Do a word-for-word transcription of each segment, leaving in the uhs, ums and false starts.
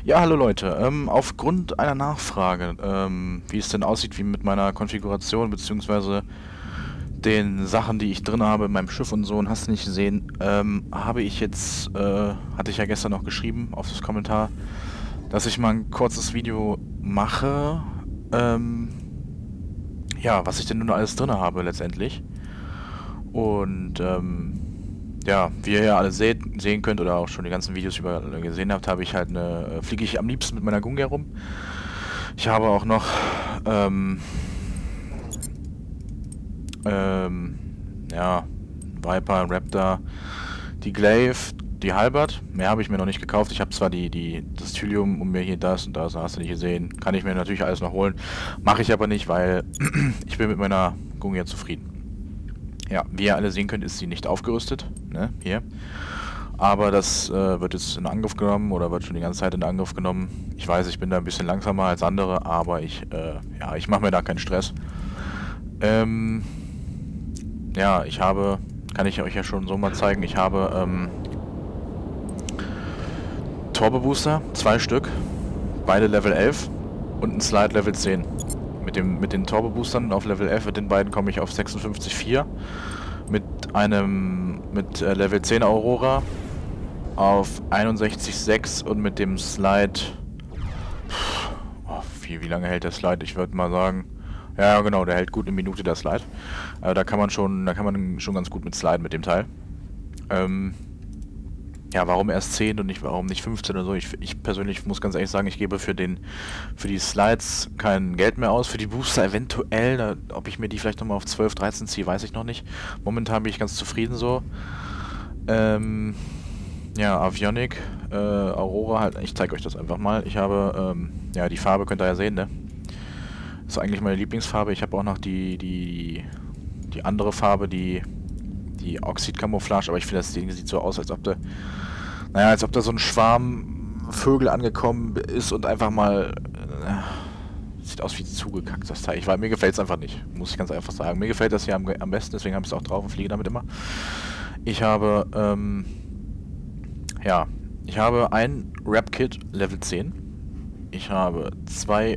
Ja, hallo Leute. Ähm, aufgrund einer Nachfrage, ähm, wie es denn aussieht, wie mit meiner Konfiguration beziehungsweise den Sachen, die ich drin habe in meinem Schiff und so, und hast du nicht gesehen, ähm, habe ich jetzt, äh, hatte ich ja gestern noch geschrieben auf das Kommentar, dass ich mal ein kurzes Video mache, ähm, ja, was ich denn nun alles drin habe letztendlich. Und, ähm, ja, wie ihr ja alle seht, sehen könnt oder auch schon die ganzen Videos über gesehen habt, habe ich halt eine, fliege ich am liebsten mit meiner Gungia rum. Ich habe auch noch, ähm, ähm, ja, Viper, Raptor, die Glaive, die Halberd. Mehr habe ich mir noch nicht gekauft. Ich habe zwar die, die, das Thylium und mir hier das und das, hast du nicht gesehen. Kann ich mir natürlich alles noch holen. Mache ich aber nicht, weil ich bin mit meiner Gungia zufrieden. Ja, wie ihr alle sehen könnt, ist sie nicht aufgerüstet, ne, hier. Aber das äh, wird jetzt in Angriff genommen oder wird schon die ganze Zeit in Angriff genommen. Ich weiß, ich bin da ein bisschen langsamer als andere, aber ich, äh, ja, ich mache mir da keinen Stress. Ähm, ja, ich habe, kann ich euch ja schon so mal zeigen, ich habe, ähm, Turbo Booster, zwei Stück, beide Level elf und ein Slide Level zehn. Mit, dem, mit den Turbo Boostern auf Level elf, mit den beiden komme ich auf sechsundfünfzig Komma vier. Mit einem, mit äh, Level zehn Aurora auf einundsechzig Komma sechs und mit dem Slide, oh, wie, wie lange hält der Slide? Ich würde mal sagen, ja genau, der hält gut eine Minute, der Slide. Äh, da kann man schon, da kann man schon ganz gut mit sliden mit dem Teil. Ähm, ja, warum erst zehn und nicht, warum nicht fünfzehn oder so? Ich, ich persönlich muss ganz ehrlich sagen, ich gebe für den, für die Slides kein Geld mehr aus. Für die Booster eventuell, da, ob ich mir die vielleicht nochmal auf zwölf, dreizehn ziehe, weiß ich noch nicht. Momentan bin ich ganz zufrieden so. Ähm, ja, Avionic, äh, Aurora halt, ich zeige euch das einfach mal. Ich habe, ähm, ja, die Farbe könnt ihr ja sehen, ne? Das ist eigentlich meine Lieblingsfarbe. Ich habe auch noch die, die, die andere Farbe, die, die Oxid-Camouflage, aber ich finde, das Ding sieht so aus, als ob der, naja, als ob da so ein Schwarm Vögel angekommen ist und einfach mal, äh, sieht aus wie zugekackt, das Teil. Ich, weil mir gefällt es einfach nicht, muss ich ganz einfach sagen. Mir gefällt das hier am, am besten, deswegen habe ich es auch drauf und fliege damit immer. Ich habe, ähm, ja, ich habe ein Rap-Kit Level zehn. Ich habe zwei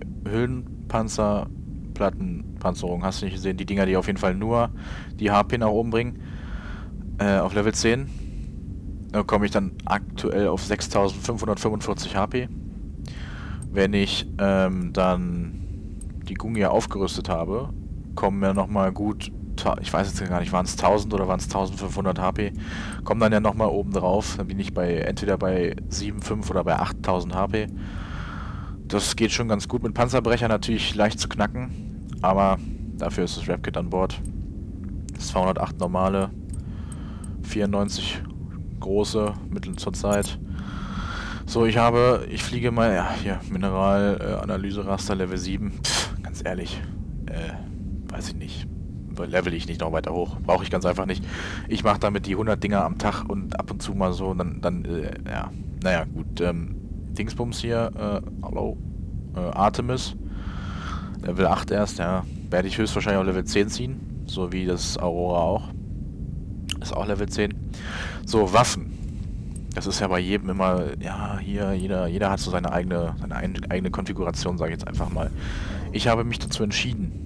Hüllenpanzerplattenpanzerung, hast du nicht gesehen, die Dinger, die auf jeden Fall nur die H P nach oben bringen. Äh, auf Level zehn. Da komme ich dann aktuell auf sechstausendfünfhundertfünfundvierzig H P. Wenn ich ähm, dann die Gungia aufgerüstet habe, kommen mir nochmal gut, ich weiß jetzt gar nicht, waren es tausend oder waren es eintausendfünfhundert H P, kommen dann ja nochmal oben drauf. Dann bin ich bei entweder bei sieben Komma fünf oder bei achttausend H P. Das geht schon ganz gut. Mit Panzerbrecher natürlich leicht zu knacken, aber dafür ist das Rap-Kit an Bord. Das zweihundertacht normale, vierundneunzig große, mittel zur Zeit. So, ich habe, ich fliege mal, ja, hier, Mineralanalyse-Raster Level sieben. Pff, ganz ehrlich, äh, weiß ich nicht. Level ich nicht noch weiter hoch. Brauche ich ganz einfach nicht. Ich mache damit die hundert Dinger am Tag und ab und zu mal so, und dann, dann äh, ja, naja, gut, ähm, Dingsbums hier, äh, hallo, äh, Artemis, Level acht erst, ja, werde ich höchstwahrscheinlich auf Level zehn ziehen, so wie das Aurora auch. Ist auch Level zehn. So, Waffen. Das ist ja bei jedem immer, ja, hier, jeder, jeder hat so seine eigene, seine eigene Konfiguration, sage ich jetzt einfach mal. Ich habe mich dazu entschieden,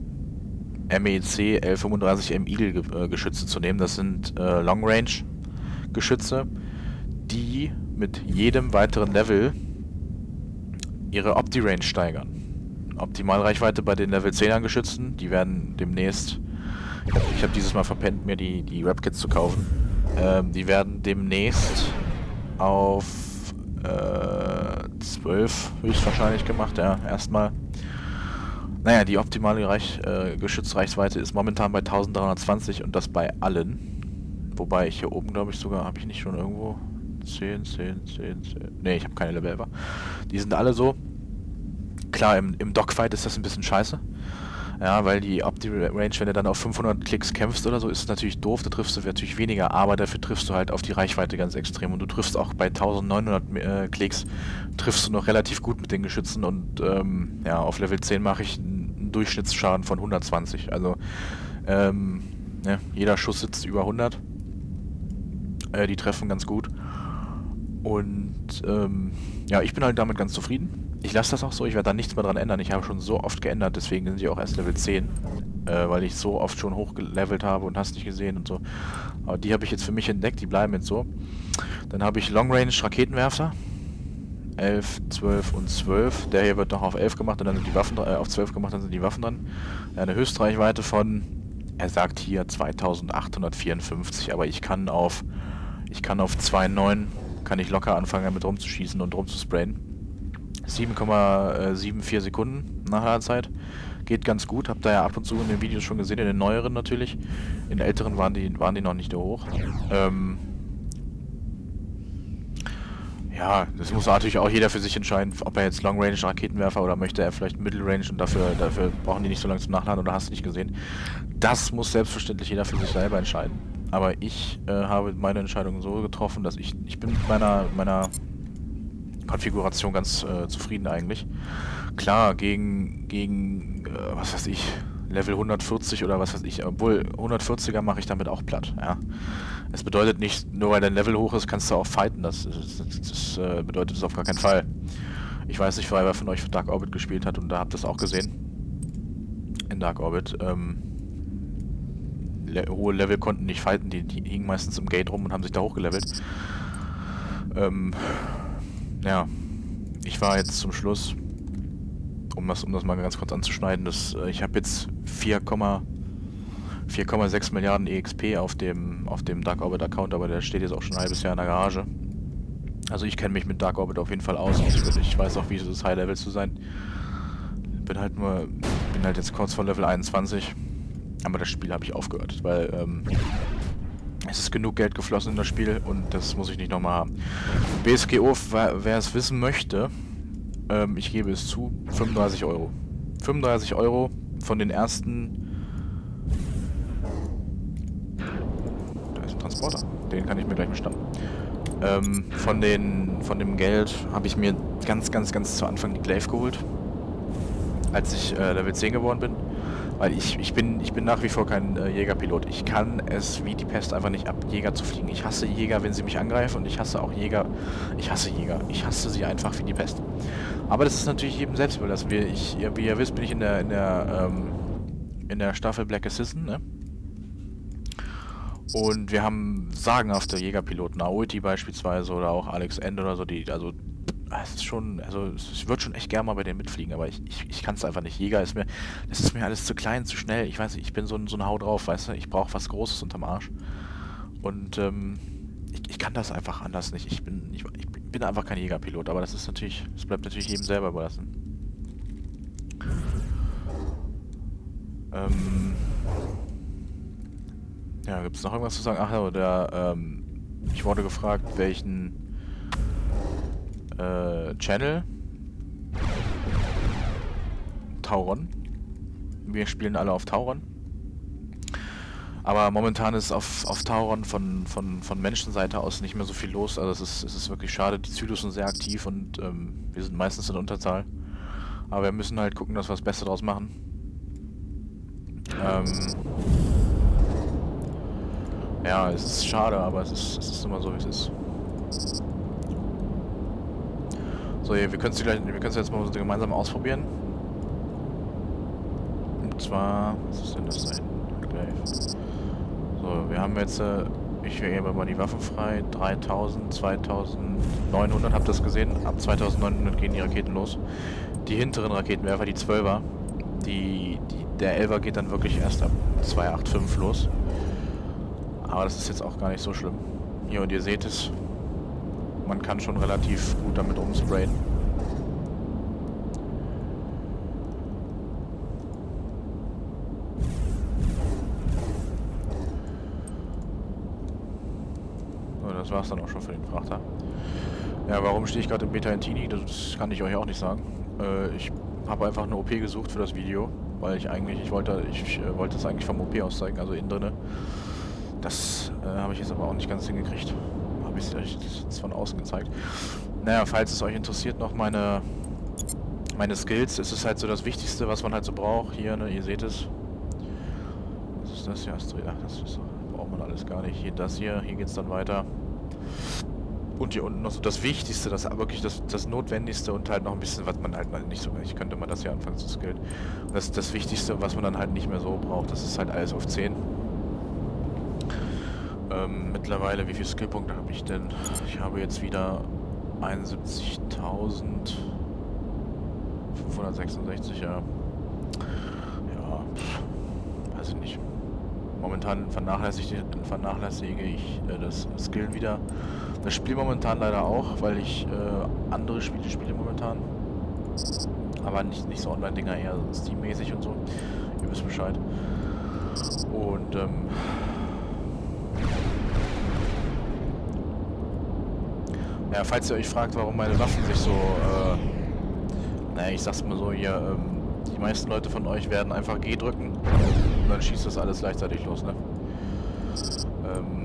M E C L fünfunddreißig M Eagle äh, Geschütze zu nehmen. Das sind äh, Long Range Geschütze, die mit jedem weiteren Level ihre Opti-Range steigern. Optimalreichweite bei den Level zehner Geschützen, die werden demnächst, ich habe hab dieses Mal verpennt, mir die, die Rap-Kits zu kaufen, ähm, die werden demnächst auf äh, zwölf höchstwahrscheinlich gemacht, ja, erstmal. Naja, die optimale Reich, äh, Geschützreichweite ist momentan bei eintausenddreihundertzwanzig und das bei allen. Wobei ich hier oben, glaube ich, sogar, habe ich nicht schon irgendwo zehn, zehn, zehn, zehn. Ne, ich habe keine Level elfer. Die sind alle so. Klar, im, im Dogfight ist das ein bisschen scheiße. Ja, weil die Opti-Range, wenn du dann auf fünfhundert Klicks kämpfst oder so, ist es natürlich doof, da triffst du natürlich weniger, aber dafür triffst du halt auf die Reichweite ganz extrem. Und du triffst auch bei eintausendneunhundert äh, Klicks, triffst du noch relativ gut mit den Geschützen und ähm, ja, auf Level zehn mache ich einen Durchschnittsschaden von hundertzwanzig. Also, ähm, ne, jeder Schuss sitzt über hundert. Äh, die treffen ganz gut. Und ähm, ja, ich bin halt damit ganz zufrieden. Ich lasse das auch so, ich werde da nichts mehr dran ändern. Ich habe schon so oft geändert, deswegen sind die auch erst Level zehn. Äh, weil ich so oft schon hochgelevelt habe und hast nicht gesehen und so. Aber die habe ich jetzt für mich entdeckt, die bleiben jetzt so. Dann habe ich Long Range Raketenwerfer. elf, zwölf und zwölf. Der hier wird noch auf elf gemacht und dann sind die Waffen äh, auf zwölf gemacht, dann sind die Waffen dran. Eine Höchstreichweite von, er sagt hier zweitausendachthundertvierundfünfzig, aber ich kann auf ich kann auf zwei Komma neun kann ich locker anfangen damit rumzuschießen und rumzusprayen. sieben Komma vierundsiebzig Sekunden Nachladezeit. Geht ganz gut, habt ihr ja ab und zu in den Videos schon gesehen, in den neueren natürlich. In den älteren waren die, waren die noch nicht so hoch. Ähm ja, das muss natürlich auch jeder für sich entscheiden, ob er jetzt Long Range Raketenwerfer oder möchte er vielleicht Middle Range und dafür, dafür brauchen die nicht so lange zum Nachladen oder hast du nicht gesehen. Das muss selbstverständlich jeder für sich selber entscheiden. Aber ich äh, habe meine Entscheidung so getroffen, dass ich, ich bin mit meiner, meiner Konfiguration ganz äh, zufrieden eigentlich. Klar, gegen, gegen äh, was weiß ich, Level hundertvierzig oder was weiß ich, obwohl hundertvierziger mache ich damit auch platt, ja. Es bedeutet nicht, nur weil dein Level hoch ist, kannst du auch fighten, das, das, das, das äh, bedeutet es auf gar keinen Fall. Ich weiß nicht, wer von euch für Dark Orbit gespielt hat und da habt ihr es auch gesehen. In Dark Orbit, ähm, le hohe Level konnten nicht fighten, die, die hingen meistens im Gate rum und haben sich da hochgelevelt. Ähm, ja, ich war jetzt zum Schluss, um das, um das mal ganz kurz anzuschneiden, das, äh, ich habe jetzt vier Komma sechs Milliarden E X P auf dem, auf dem Dark Orbit Account, aber der steht jetzt auch schon ein halbes Jahr in der Garage. Also ich kenne mich mit Dark Orbit auf jeden Fall aus. Ich, ich weiß auch, wie es ist, High Level zu sein. Bin halt nur, bin halt jetzt kurz vor Level einundzwanzig. Aber das Spiel habe ich aufgehört, weil ähm, es ist genug Geld geflossen in das Spiel und das muss ich nicht nochmal haben. B S G O, wer es wissen möchte, ähm, ich gebe es zu, fünfunddreißig Euro. fünfunddreißig Euro von den ersten... Da ist ein Transporter, den kann ich mir gleich bestammen. Ähm, von, den, von dem Geld habe ich mir ganz, ganz, ganz zu Anfang die Glaive geholt, als ich äh, Level zehn geworden bin. Weil ich, ich, bin, ich bin nach wie vor kein äh, Jägerpilot. Ich kann es wie die Pest einfach nicht ab, Jäger zu fliegen. Ich hasse Jäger, wenn sie mich angreifen und ich hasse auch Jäger. Ich hasse Jäger. Ich hasse sie einfach wie die Pest. Aber das ist natürlich jedem selbst überlassen. Wie, ich, wie ihr wisst, bin ich in der, in der, ähm, in der Staffel Black Assassin, ne? Und wir haben sagenhafte Jägerpiloten, Aoiti beispielsweise oder auch Alex End oder so, die, also es ist schon, also ich würde schon echt gerne mal bei denen mitfliegen, aber ich, ich, ich kann es einfach nicht. Jäger ist mir, das ist mir alles zu klein, zu schnell. Ich weiß nicht, ich bin so ein, so ein Hau drauf, weißt du, ich brauche was Großes unterm Arsch. Und ähm, ich, ich kann das einfach anders nicht. Ich bin, ich, ich bin einfach kein Jägerpilot, aber das ist natürlich, das bleibt natürlich jedem selber überlassen. Ähm, ja, gibt es noch irgendwas zu sagen? Ach ja, der, ähm, ich wurde gefragt, welchen Äh, Channel. Tauron. Wir spielen alle auf Tauron. Aber momentan ist auf, auf Tauron von, von, von Menschenseite aus nicht mehr so viel los. Also es ist, es ist wirklich schade. Die Zylos sind sehr aktiv und ähm, wir sind meistens in Unterzahl. Aber wir müssen halt gucken, dass wir das Beste draus machen. Ähm ja, es ist schade, aber es ist, es ist immer so, wie es ist. So, wir können es gleich, wir können es jetzt mal gemeinsam ausprobieren. Und zwar, was ist denn das da hinten? So, wir haben jetzt, äh, ich gebe mal die Waffen frei, dreitausend, zweitausendneunhundert, habt ihr das gesehen? Ab zweitausendneunhundert gehen die Raketen los. Die hinteren Raketenwerfer, die zwölfer, die, die, der elfer geht dann wirklich erst ab zweihundertfünfundachtzig los. Aber das ist jetzt auch gar nicht so schlimm. Hier, und ihr seht es. Man kann schon relativ gut damit umsprayen. So, das war's dann auch schon für den Frachter. Ja, warum stehe ich gerade im Beta Intini? Das kann ich euch auch nicht sagen. Äh, ich habe einfach eine O P gesucht für das Video, weil ich eigentlich, ich wollte, ich äh, wollte es eigentlich vom O P aus zeigen, also innen drinne. Das äh, habe ich jetzt aber auch nicht ganz hingekriegt. Habe ich es euch jetzt von außen gezeigt. Naja, falls es euch interessiert, noch meine meine Skills. Es ist halt so das Wichtigste, was man halt so braucht. Hier, ne, ihr seht es. Was ist das hier? Ach, das ist, braucht man alles gar nicht. Hier, das hier, hier geht es dann weiter. Und hier unten noch so das Wichtigste, das wirklich das, das Notwendigste und halt noch ein bisschen, was man halt nicht so, ich könnte mal das hier anfangen zu skillen. Das das Wichtigste, was man dann halt nicht mehr so braucht, das ist halt alles auf zehn. Ähm, mittlerweile, wie viele Skillpunkte habe ich denn? Ich habe jetzt wieder einundsiebzigtausendfünfhundertsechsundsechzig, ja. Ja, pff, weiß ich nicht. Momentan vernachlässige, vernachlässige ich äh, das Skillen wieder. Das Spiel momentan leider auch, weil ich äh, andere Spiele spiele momentan. Aber nicht, nicht so Online-Dinger, eher Steam-mäßig und so. Ihr wisst Bescheid. Und ähm... ja, falls ihr euch fragt, warum meine Waffen sich so... Äh, naja, ich sag's mal so, hier... Ähm, die meisten Leute von euch werden einfach G drücken. Und dann schießt das alles gleichzeitig los, ne? Ähm...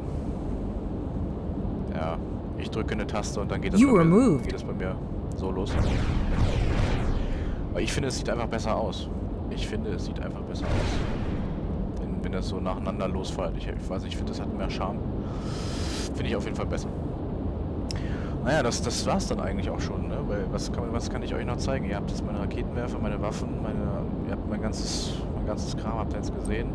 Ja, ich drücke eine Taste und dann geht das, bei mir, geht das bei mir so los. Aber ich finde, es sieht einfach besser aus. Ich finde, es sieht einfach besser aus. Wenn, wenn das so nacheinander losfällt. Ich, ich weiß nicht, ich finde, das hat mehr Charme. Finde ich auf jeden Fall besser. Naja, das, das war's dann eigentlich auch schon, ne? Weil, was kann, was kann ich euch noch zeigen? Ihr habt jetzt meine Raketenwerfer, meine Waffen, meine, ihr habt mein ganzes, mein ganzes Kram, habt ihr jetzt gesehen.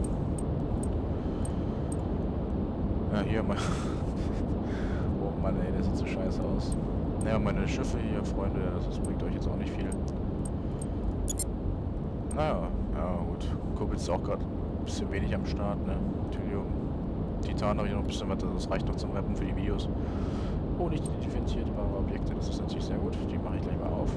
Ja, hier mal... Mann, ey, das sieht so scheiße aus. Naja, meine Schiffe hier, Freunde, das, das bringt euch jetzt auch nicht viel. Naja, ja gut. Kuppel ist auch gerade ein bisschen wenig am Start, ne? Thylium. Titan habe ich noch ein bisschen was, das reicht noch zum Rappen für die Videos. Oh, nicht identifizierbare Objekte, das ist natürlich sehr gut. Die mache ich gleich mal auf.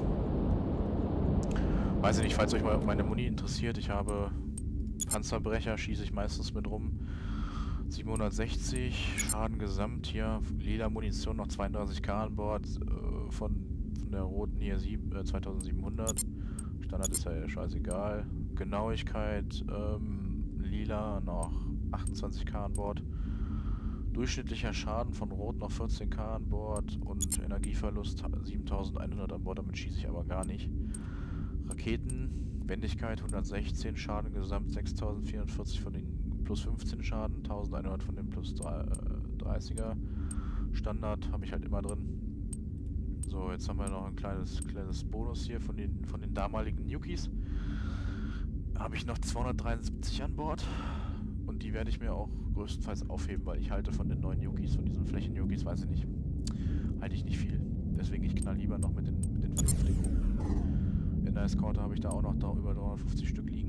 Weiß ich nicht, falls euch mal meine Muni interessiert, ich habe Panzerbrecher, schieße ich meistens mit rum. siebenhundertsechzig, Schaden gesamt hier, lila Munition, noch zweiunddreißig K an Bord, äh, von, von der roten hier sieben, äh, zweitausendsiebenhundert, Standard ist ja scheißegal, Genauigkeit, ähm, lila, noch achtundzwanzig K an Bord, durchschnittlicher Schaden von rot noch vierzehn K an Bord und Energieverlust siebentausendeinhundert an Bord, damit schieße ich aber gar nicht. Raketen, Wendigkeit hundertsechzehn, Schaden gesamt sechstausendvierundvierzig von den plus fünfzehn Schaden, eintausendeinhundert von dem plus dreißiger. Standard habe ich halt immer drin. So, jetzt haben wir noch ein kleines kleines Bonus hier von den von den damaligen Nukis. Habe ich noch zweihundertdreiundsiebzig an Bord. Und die werde ich mir auch größtenteils aufheben, weil ich halte von den neuen Nukis, von diesen Flächen-Nukis, weiß ich nicht, halte ich nicht viel. Deswegen ich knall lieber noch mit den, mit den vernünftigen. In der Eskorte habe ich da auch noch da über dreihundertfünfzig Stück liegen.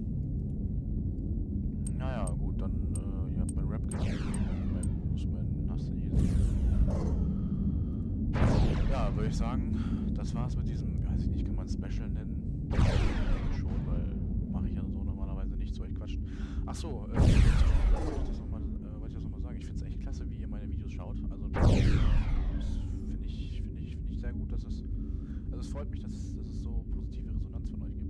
Naja, gut, dann, äh, ihr habt mein Rap gesehen. Mein, wo ist mein, hast du hier? Ja, würde ich sagen, das war's mit diesem, weiß ich nicht, kann man Special nennen? Ich denke schon, weil mache ich ja so normalerweise nicht zu euch quatschen. Ach so, äh, wollte ich das nochmal äh, noch mal sagen, ich finde es echt klasse, wie ihr meine Videos schaut. Also, das äh, finde ich, finde ich, finde ich sehr gut, dass es, also es freut mich, dass es, dass es so positive Resonanz von euch gibt.